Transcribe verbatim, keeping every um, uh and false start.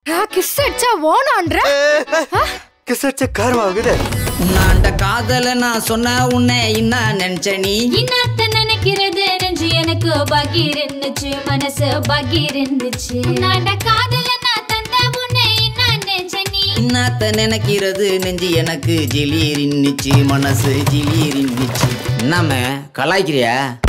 Kiss அடிச்சா ஓனான்ற kiss அடிச்சா காரமாகுது. உன்னாண்ட காதல நான் சொன்ன உன்னை என்ன நினைச்ச நீ? இன்னாத்த நினைக்கிறது நெஞ்சு எனக்கு பாக்கி இருந்துச்சு, மனசு பாக்கி இருந்துச்சு. உன்னாண்ட காதல நான் தந்த உன்னை என்ன நினைச்ச நீ? இன்னாத்த நினைக்கிறது நெஞ்சு எனக்கு ஜிலீர் இன்னிச்சு, மனசு ஜிலீர் இன்னிச்சு. என்னமே கலாய்க்கிறியா?